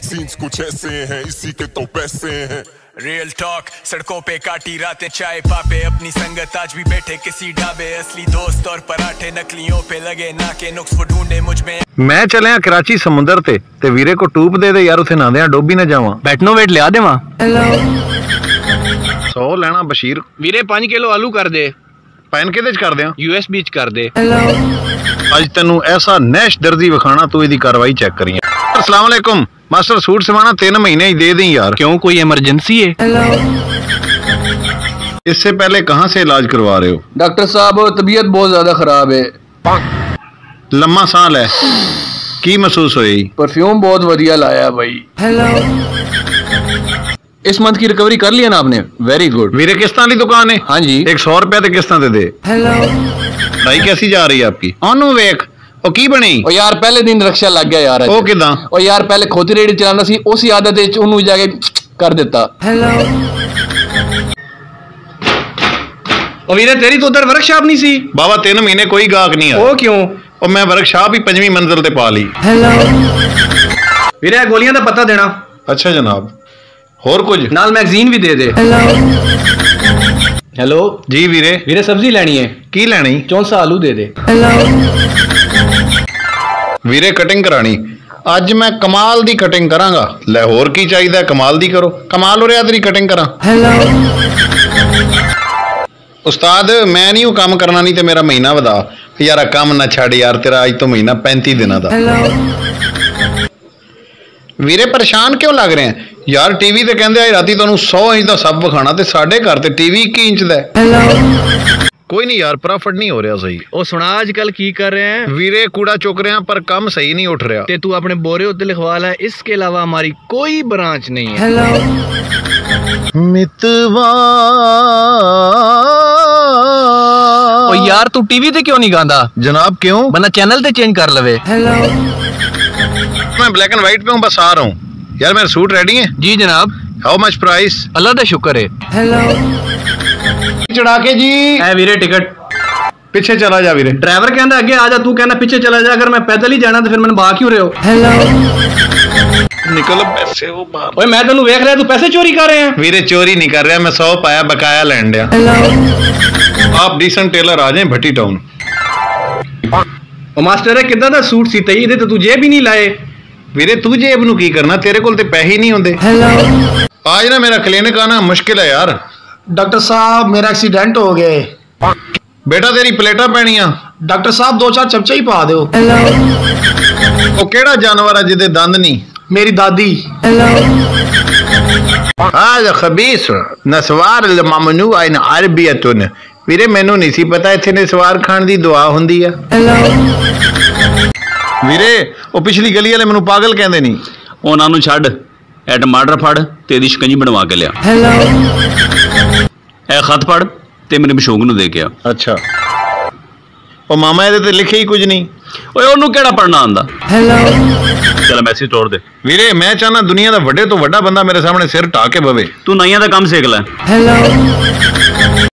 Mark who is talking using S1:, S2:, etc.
S1: Scenes कुछ ऐसे हैं, इसी के तो पैसे हैं।
S2: रियल टॉक, सड़कों पे काटी रातें चाय पापे, अपनी संगत आज भी बैठे किसी ढाबे, असली दोस्त और पराठे नकलियों पे लगे नाके, नुक्स वो ढूंढे मुझ में।
S3: मैं चलिया कराची समुंदर ते वीरे को टूप दे यार, उसे नांदे डोबी ना जावा,
S4: बैठनो वेट लिया देवा।
S3: 100 लेना बशीर।
S4: वीरे 5 किलो आलू कर दे।
S3: पैन के कर दे
S4: USB च कर दे।
S3: अज तेनू ऐसा नैश दर्जी विखाना, तू इसकी कार्रवाई चेक करी। अस्सलाम वालेकुम मास्टर, सूट सिवाना 3 महीने ही दे दी यार।
S4: क्यों, कोई इमरजेंसी है?
S3: इससे पहले कहाँ से इलाज करवा रहे हो?
S5: डॉक्टर साहब तबीयत बहुत ज्यादा खराब है।
S3: लम्मा साल है, की महसूस हुई?
S5: परफ्यूम बहुत वधिया लाया भाई। इस मंथ की रिकवरी कर लिया ना आपने? Very good.
S3: वीरे किस्तां वाली दुकान है?
S5: हाँ जी।
S3: 100 रुपया ते किस्तां दे। पढ़ाई कैसी जा रही है आपकी? ओनू वेख ओ की बनी?
S5: ओ यार पहले दिन रक्षा लग गया यार।
S3: ओ किदां?
S5: ओ यार पहले खोती रेडी चलाना सी, उसी आदत विच ओनू जाके कर देता।
S4: ओ वीरे तेरी तो उधर वर्कशॉप नहीं सी?
S3: बाबा 3 महीने कोई गाहक नहीं आया।
S4: ओ क्यों?
S3: और मैं वर्कशॉप ही 5वीं मंजिल ते पा ली।
S4: वीरे गोलियां दा पता देना।
S3: अच्छा जनाब, होर कुछ
S4: नाल मैगजीन भी दे दे। हेलो
S3: जी वीरे।
S4: वीरे सब्जी लेनी है?
S3: की लेनी?
S4: 64 आलू दे दे।
S3: वीरे कटिंग करानी, अज मैं कमाल दी कटिंग करांगा। लाहौर की चाहिए, कमाल दी करो। कमाल हो रहा तेरी कटिंग करा। उस्ताद मैं नहीं काम करना, नहीं तो मेरा महीना वधा। यार काम ना छड़ यार, तेरा अज तो महीना 35 दिनों का। वीरे परेशान क्यों लग रहे हैं यार? टीवी ते कहंदे राती तुहानू 100 इंच का सब विखाना, ते साडे घर ते टीवी 21 इंच दा। कोई नहीं यार, प्रॉफिट नहीं हो रहा सही।
S4: ओ सुना आजकल की कर रहे हैं?
S3: वीरे कूड़ा चुक रहे हैं पर कम सही नहीं उठ रहा।
S4: ते तू अपने बोरे उत्ते लिखवा ले, इसके अलावा हमारी कोई ब्रांच नहीं है।
S3: मितवा
S4: ओ यार तू टीवी ते क्यों नहीं गांदा?
S3: जनाब क्यों?
S4: बना चैनल ते चेंज कर लवे।
S3: मैं ब्लैक एंड व्हाइट पे हूँ, बस आ रहा हूँ यार। मेरे सूट रेडी है?
S4: जी जनाब।
S3: How much price?
S4: अल्लाह दा शुक्र है।
S3: चढ़ा के जी।
S4: ए वीरे टिकट।
S3: पीछे चला जा वीरे।
S4: ड्राइवर कहता आगे आ जा, तू कहना पीछे चला जा। अगर मैं पैदल ही जाना तो फिर मैंने बा क्यों रहे हो?
S3: निकल पैसे वो बाहर।
S4: ओए मैं तेनू वेख रहा, तू पैसे चोरी कर रहे हैं।
S3: वीरे चोरी नहीं कर रहा, मैं 100 पाया बकाया लैंड दिया। आप डिसेंट टेलर आ जाए भट्टी टाउन।
S4: ओ मास्टर है किदा दा सूट सीता ही, इहदे ते तू जेब ही नहीं लाए।
S3: वीरे तू जेब नू की करना, तेरे कोल ते पैसे ही नहीं होंदे। आज ना मेरा क्लिनिक आना मुश्किल है यार।
S6: डॉक्टर साहब मेरा एक्सीडेंट हो गया है।
S3: बेटा तेरी प्लेटा पैनिया।
S6: डॉक्टर साहब 2-4 चमचे ही पा दो।
S3: वो केड़ा जानवर है जिदे दंद नहीं?
S6: मेरी दादी।
S3: हाज़ा खबीस नस्वार ममनू इन अरबियतुन। वीरे मैनू नहीं सी पता इत्थे नस्वार खान दी दुआ हुंदी है। वीरे वो पिछली गली वाले मैनू पागल कहंदे नहीं।
S7: उन्हां नू छड्ड, ए टमाटर फड़ ते दी शिकंजी बनवा के लिया। ए खत पढ़ ते मेरे मशूक नू दे के आ।
S3: अच्छा ओ मामा ਇਹਦੇ ਤੇ लिखे ही कुछ नहीं।
S7: ओए ओनू केड़ा पढ़ना आंदा? चल मैसेज तोड़ दे।
S3: वीरे मैं चाहना दुनिया का वड्डे तो वड्डा बंदा मेरे सामने सिर ढा के बवे।
S7: तू नाइयां दा काम सीख ले।